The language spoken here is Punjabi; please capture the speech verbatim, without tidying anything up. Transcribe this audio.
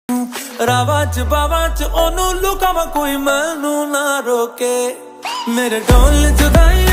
रावा च बावा च ओनू लुकावा कोई मैनू ना रोके मेरे ढोल जुदाई